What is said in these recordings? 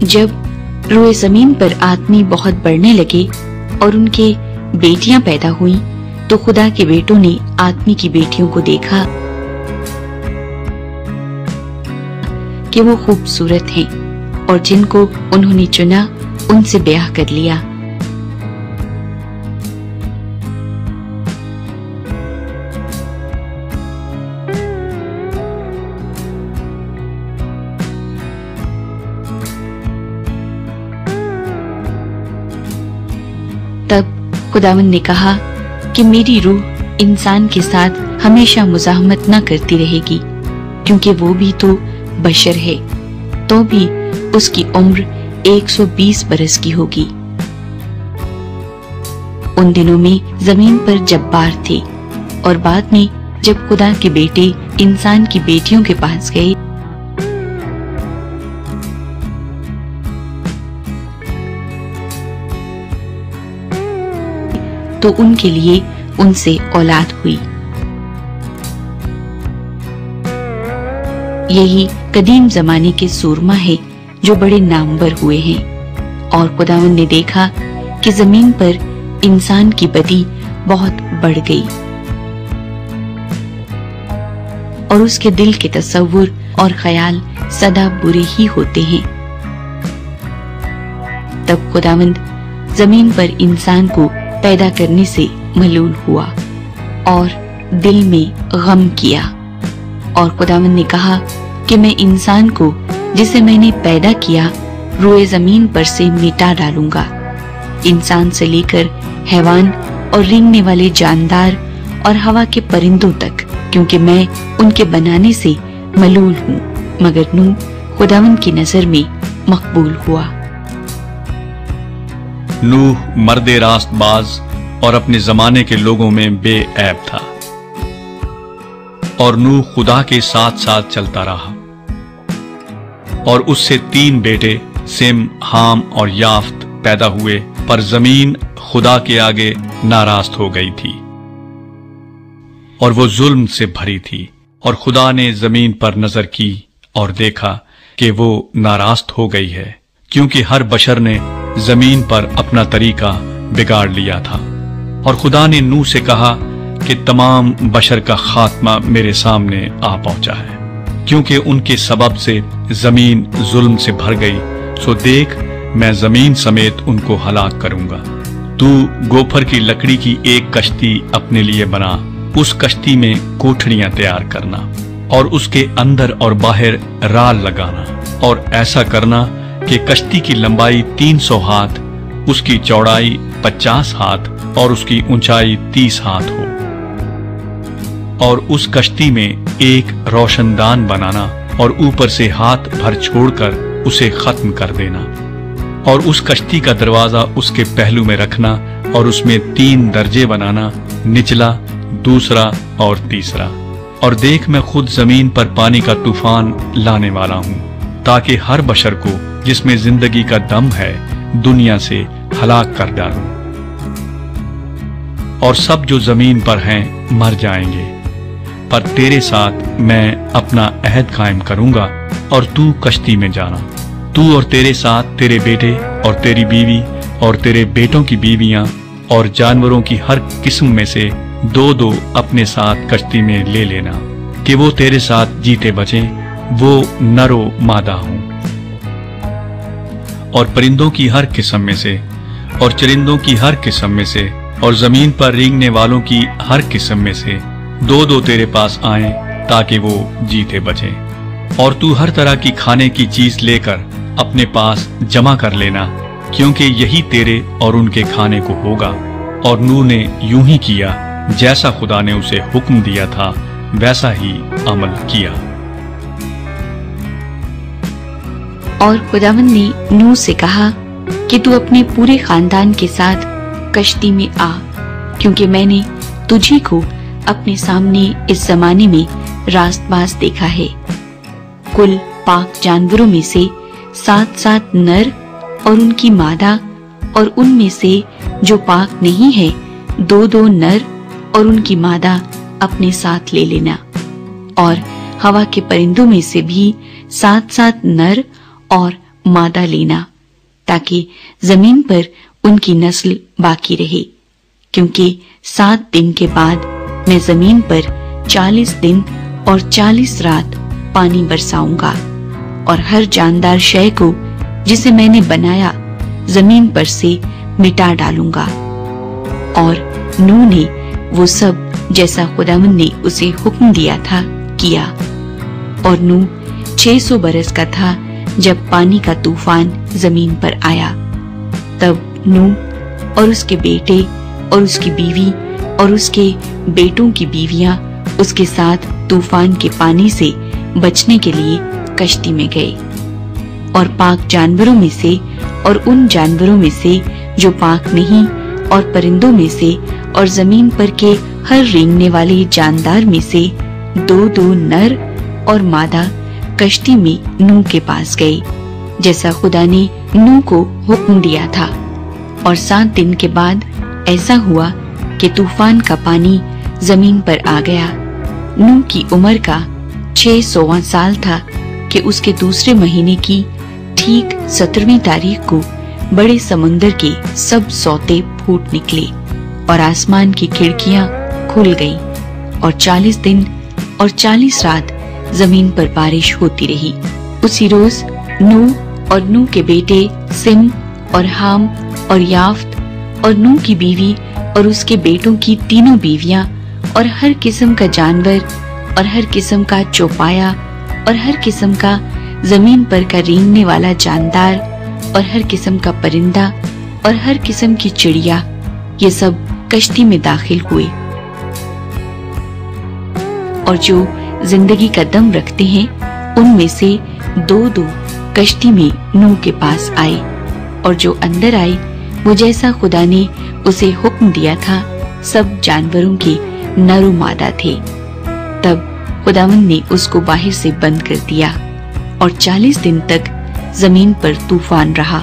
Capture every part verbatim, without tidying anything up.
جب روئے زمین پر آدمی بہت بڑھنے لگے اور ان کے بیٹیاں پیدا ہوئیں تو خدا کے بیٹوں نے آدمی کی بیٹیوں کو دیکھا کہ وہ خوبصورت ہیں اور جن کو انہوں نے چنا ان سے بیاہ کر لیا۔ تب خداوند نے کہا کہ میری روح انسان کے ساتھ ہمیشہ مزاحمت نہ کرتی رہے گی، کیونکہ وہ بھی تو بشر ہے، تو بھی اس کی عمر ایک سو بیس برس کی ہوگی۔ ان دنوں میں زمین پر جبار تھے، اور بعد میں جب خدا کے بیٹے انسان کی بیٹیوں کے پاس گئے تو ان کے لیے ان سے اولاد ہوئی۔ یہی قدیم زمانے کے سورما ہے جو بڑے نامور ہوئے ہیں، اور خداوند نے دیکھا کہ زمین پر انسان کی بدی بہت بڑھ گئی، اور اس کے دل کے تصور اور خیال سدا برے ہی ہوتے ہیں۔ تب خداوند زمین پر انسان کو پیدا کرنے سے ملول ہوا اور دل میں غم کیا، اور خداوند نے کہا کہ میں انسان کو جسے میں نے پیدا کیا روئے زمین پر سے مٹا ڈالوں گا، انسان سے لے کر حیوان اور رینگنے والے جاندار اور ہوا کے پرندوں تک، کیونکہ میں ان کے بنانے سے ملول ہوں۔ مگر نوح خداوند کی نظر میں مقبول ہوا۔ نوح مرد راست باز اور اپنے زمانے کے لوگوں میں بے عیب تھا، اور نوح خدا کے ساتھ ساتھ چلتا رہا، اور اس سے تین بیٹے سم، حام اور یافت پیدا ہوئے، پر زمین خدا کے آگے ناراست ہو گئی تھی اور وہ ظلم سے بھری تھی، اور خدا نے زمین پر نظر کی اور دیکھا کہ وہ ناراست ہو گئی ہے، کیونکہ ہر بشر نے زمین پر اپنا طریقہ بگاڑ لیا تھا۔ اور خدا نے نوح سے کہا کہ تمام بشر کا خاتمہ میرے سامنے آ پہنچا ہے، کیونکہ ان کے سبب سے زمین ظلم سے بھر گئی، سو دیکھ میں زمین سمیت ان کو ہلاک کروں گا۔ تو گوپھر کی لکڑی کی ایک کشتی اپنے لیے بنا، اس کشتی میں کوٹھڑیاں تیار کرنا، اور اس کے اندر اور باہر رال لگانا، اور ایسا کرنا کہ کشتی کی لمبائی تین سو ہاتھ، اس کی چوڑائی پچاس ہاتھ اور اس کی اونچائی تیس ہاتھ ہو، اور اس کشتی میں ایک روشن دان بنانا اور اوپر سے ہاتھ بھر چھوڑ کر اسے ختم کر دینا، اور اس کشتی کا دروازہ اس کے پہلو میں رکھنا، اور اس میں تین درجے بنانا، نچلا، دوسرا اور تیسرا۔ اور دیکھ میں خود زمین پر پانی کا طوفان لانے والا ہوں، تاکہ ہر بشر کو جس میں زندگی کا دم ہے دنیا سے ہلاک کر ڈالوں، اور سب جو زمین پر ہیں مر جائیں گے، پر تیرے ساتھ میں اپنا عہد قائم کروں گا، اور تو کشتی میں جانا، تو اور تیرے ساتھ تیرے بیٹے اور تیری بیوی اور تیرے بیٹوں کی بیویاں اور جانوروں کی ہر قسم میں سے دو دو اپنے ساتھ کشتی میں لے لینا، کہ وہ تیرے ساتھ جیتے بچیں، وہ نر و مادہ ہوں۔ اور پرندوں کی ہر قسم میں سے اور چرندوں کی ہر قسم میں سے اور زمین پر رینگنے والوں کی ہر قسم میں سے دو دو تیرے پاس آئیں، تاکہ وہ جیتے بچیں۔ اور تو ہر طرح کی کھانے کی چیز لے کر اپنے پاس جمع کر لینا، کیونکہ یہی تیرے اور ان کے کھانے کو ہوگا۔ اور نوح نے یوں ہی کیا، جیسا خدا نے اسے حکم دیا تھا ویسا ہی عمل کیا۔ اور خداوند نے نوح سے کہا کہ تو اپنے پورے خاندان کے ساتھ کشتی میں آ، کیونکہ میں نے تجھی کو اپنے سامنے اس زمانے میں راست باز دیکھا ہے۔ کل پاک جانوروں میں سے سات سات نر اور ان کی مادہ، اور ان میں سے جو پاک نہیں ہے دو دو نر اور ان کی مادہ اپنے ساتھ لے لینا، اور ہوا کے پرندوں میں سے بھی سات سات نر اور मादा लेना, ताकि जमीन पर उनकी नस्ल बाकी रहे, क्योंकि सात दिन के बाद मैं जमीन पर चालीस दिन और चालीस रात पानी बरसाऊंगा और हर जानदार शय को जिसे मैंने बनाया जमीन पर से मिटा डालूंगा। और नूह ने वो सब जैसा खुदावंद ने उसे हुक्म दिया था किया। और नूह छह सौ बरस का था जब पानी का तूफान जमीन पर आया। तब नूह और उसके बेटे और उसकी बीवी और उसके बेटों की बीवियां उसके साथ तूफान के पानी से बचने के लिए कश्ती में गए। और पाक जानवरों में से और उन जानवरों में से जो पाक नहीं, और परिंदों में से और जमीन पर के हर रेंगने वाले जानदार में से दो दो नर और मादा कश्ती में नूह के पास गए, जैसा खुदा ने नूह को हुक्म दिया था। और सात दिन के बाद ऐसा हुआ कि तूफान का पानी जमीन पर आ गया। नूह की उम्र का छह सौवां साल था कि उसके दूसरे महीने की ठीक सत्रहवीं तारीख को बड़े समुंदर के सब सौते फूट निकले और आसमान की खिड़कियां खुल गईं और चालीस दिन और चालीस रात जमीन पर बारिश होती रही। उसी रोज नूह और नूह के बेटे सिम और हाम और याफ्त और नूह की बीवी और उसके बेटों की तीनों बीवियां और हर किस्म का जानवर और हर किस्म का चौपाया और हर किस्म का जमीन पर का रेंगने वाला जानदार और हर किस्म का परिंदा और हर किस्म की चिड़िया, ये सब कश्ती में दाखिल हुए। और जो जिंदगी का दम रखते हैं उनमें से दो दो कश्ती में नूह के पास आए, और जो अंदर आए वो जैसा खुदा ने उसे हुक्म दिया था सब जानवरों के नर मादा थे। तब खुदावंद ने उसको बाहर से बंद कर दिया और चालीस दिन तक जमीन पर तूफान रहा।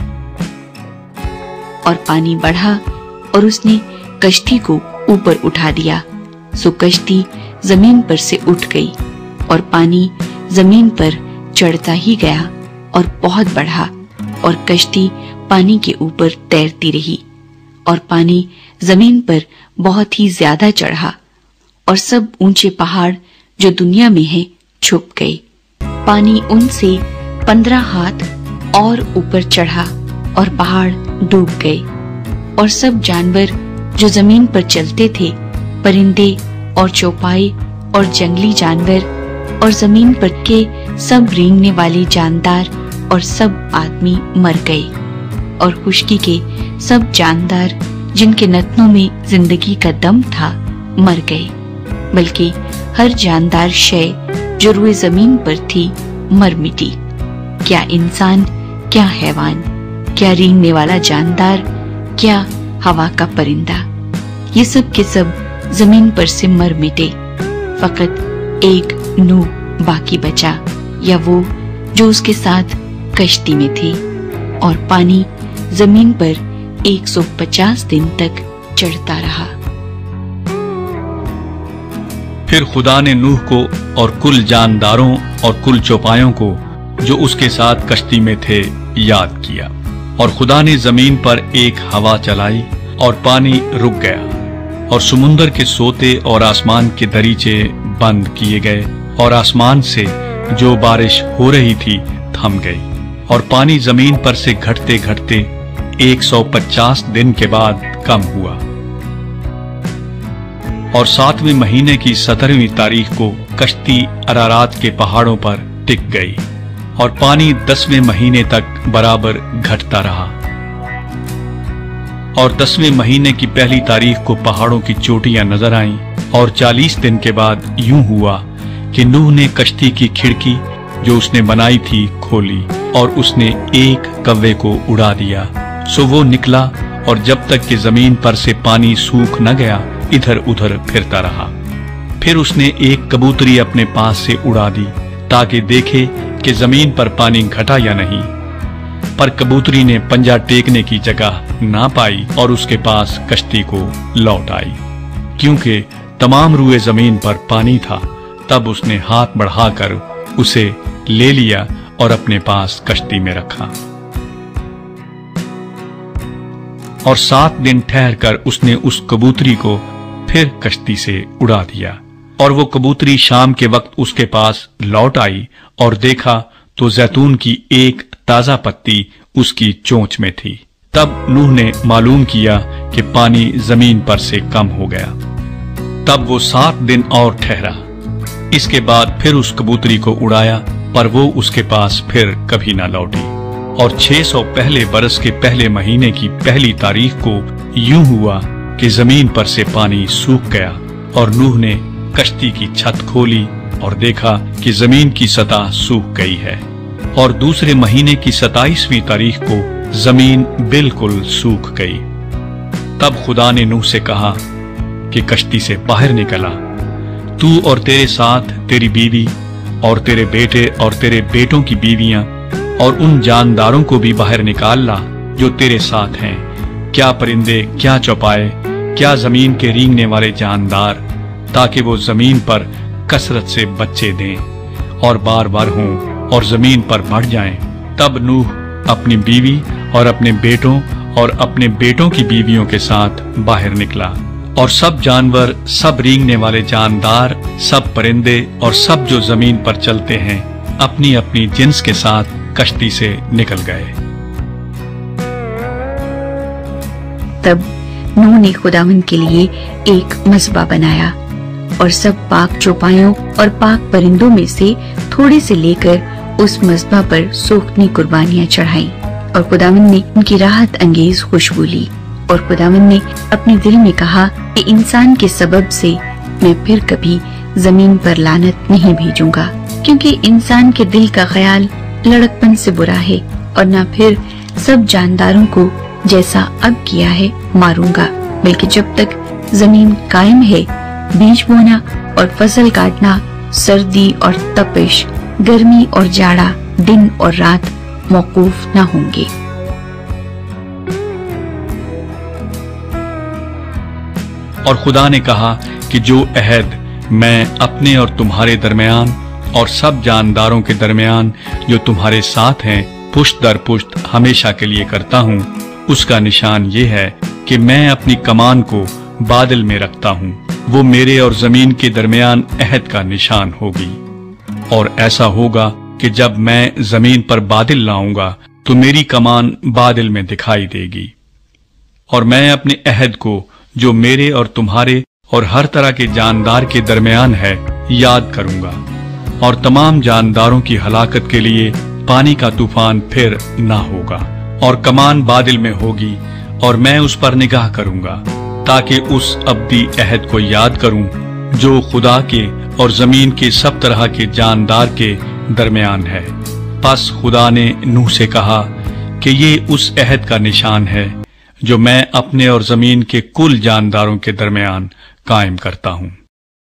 और पानी बढ़ा और उसने कश्ती को ऊपर उठा दिया, सो कश्ती जमीन पर से उठ गई और पानी जमीन पर चढ़ता ही गया और बहुत बढ़ा, और कश्ती पानी के ऊपर तैरती रही। और पानी जमीन पर बहुत ही ज्यादा चढ़ा और सब ऊंचे पहाड़ जो दुनिया में हैं छुप गए। पानी उनसे पंद्रह हाथ और ऊपर चढ़ा और पहाड़ डूब गए। और सब जानवर जो जमीन पर चलते थे, परिंदे और चौपाई और जंगली जानवर और जमीन पर के सब रेंगने वाले जानदार और सब आदमी मर गए। और खुशकी के सब जानदार जिनके नथनों में जिंदगी का दम था मर गए, बल्कि हर जानदार शय जो रुए जमीन पर थी मर मिटी, क्या इंसान, क्या हैवान, क्या रेंगने वाला जानदार, क्या हवा का परिंदा, ये सब के सब जमीन पर से मर मिटे। फकत एक नूह बाकी बचा, या वो जो उसके साथ कश्ती में थे। और पानी जमीन पर एक सौ पचास दिन तक चढ़ता रहा। फिर खुदा ने नूह को और कुल जानदारों और कुल चौपायों को जो उसके साथ कश्ती में थे याद किया। और खुदा ने जमीन पर एक हवा चलाई और पानी रुक गया, और समुंदर के सोते और आसमान के दरीचे बंद किए गए, और आसमान से जो बारिश हो रही थी थम गई। और पानी जमीन पर से घटते घटते एक सौ पचास दिन के बाद कम हुआ। और सातवें महीने की सत्रहवीं तारीख को कश्ती अरारात के पहाड़ों पर टिक गई, और पानी दसवें महीने तक बराबर घटता रहा। और दसवें महीने की पहली तारीख को पहाड़ों की चोटियां नजर आईं। और चालीस दिन के बाद यूं हुआ कि नूह ने कश्ती की खिड़की जो उसने बनाई थी खोली, और उसने एक कव्वे को उड़ा दिया। सो वो निकला, और जब तक कि जमीन पर से पानी सूख न गया इधर उधर फिरता रहा। फिर उसने एक कबूतरी अपने पास से उड़ा दी ताकि देखे कि जमीन पर पानी घटा या नहीं। पर कबूतरी ने पंजा टेकने की जगह ना पाई और उसके पास कश्ती को लौट आई, क्योंकि तमाम रुए जमीन पर पानी था। तब उसने हाथ बढ़ाकर उसे ले लिया اور اپنے پاس کشتی میں رکھا، اور سات دن ٹھہر کر اس نے اس کبوتری کو پھر کشتی سے اڑا دیا، اور وہ کبوتری شام کے وقت اس کے پاس لوٹ آئی اور دیکھا تو زیتون کی ایک تازہ پتی اس کی چونچ میں تھی۔ تب نوح نے معلوم کیا کہ پانی زمین پر سے کم ہو گیا۔ تب وہ سات دن اور ٹھہرا، اس کے بعد پھر اس کبوتری کو اڑایا، پر وہ اس کے پاس پھر کبھی نہ لوٹی۔ اور چھ سو پہلے برس کے پہلے مہینے کی پہلی تاریخ کو یوں ہوا کہ زمین پر سے پانی سوکھ گیا، اور نوح نے کشتی کی چھت کھولی اور دیکھا کہ زمین کی سطح سوکھ گئی ہے۔ اور دوسرے مہینے کی ستائیسویں تاریخ کو زمین بالکل سوکھ گئی۔ تب خدا نے نوح سے کہا کہ کشتی سے باہر نکلا، تو اور تیرے ساتھ تیری بیوی اور تیرے بیٹے اور تیرے بیٹوں کی بیویاں اور ان جانداروں کو بھی باہر نکال لا جو تیرے ساتھ ہیں، کیا پرندے، کیا چوپائے، کیا زمین کے رینگنے والے جاندار، تاکہ وہ زمین پر کثرت سے بچے دیں اور بار بار ہوں اور زمین پر بڑھ جائیں۔ تب نوح اپنی بیوی اور اپنے بیٹوں اور اپنے بیٹوں کی بیویوں کے ساتھ باہر نکلا، اور سب جانور، سب رینگنے والے جاندار، سب پرندے اور سب جو زمین پر چلتے ہیں اپنی اپنی جنس کے ساتھ کشتی سے نکل گئے۔ تب نوح نے خداوند کے لیے ایک مذبح بنایا اور سب پاک چوپایوں اور پاک پرندوں میں سے تھوڑے سے لے کر اس مذبح پر سوختنی قربانیاں چڑھائیں، اور خداوند نے ان کی راحت انگیز خوشبو لی۔ اور خداوند نے اپنے دل میں کہا کہ انسان کے سبب سے میں پھر کبھی زمین پر لعنت نہیں بھیجوں گا، کیونکہ انسان کے دل کا خیال لڑکپن سے برا ہے، اور نہ پھر سب جانداروں کو جیسا اب کیا ہے ماروں گا، بلکہ جب تک زمین قائم ہے بیج بونا اور فصل کاٹنا، سردی اور تپش، گرمی اور جاڑا، دن اور رات موقوف نہ ہوں گے۔ اور خدا نے کہا کہ جو عہد میں اپنے اور تمہارے درمیان اور سب جانداروں کے درمیان جو تمہارے ساتھ ہیں پشت در پشت ہمیشہ کے لیے کرتا ہوں، اس کا نشان یہ ہے کہ میں اپنی کمان کو بادل میں رکھتا ہوں، وہ میرے اور زمین کے درمیان عہد کا نشان ہوگی۔ اور ایسا ہوگا کہ جب میں زمین پر بادل لاؤں گا تو میری کمان بادل میں دکھائی دے گی، اور میں اپنے عہد کو جو میرے اور تمہارے اور ہر طرح کے جاندار کے درمیان ہے یاد کروں گا، اور تمام جانداروں کی ہلاکت کے لیے پانی کا طوفان پھر نہ ہوگا، اور کمان بادل میں ہوگی، اور میں اس پر نگاہ کروں گا تاکہ اس ابدی عہد کو یاد کروں جو خدا کے اور زمین کے سب طرح کے جاندار کے درمیان ہے۔ پس خدا نے نوح سے کہا کہ یہ اس عہد کا نشان ہے جو میں اپنے اور زمین کے کل جانداروں کے درمیان قائم کرتا ہوں۔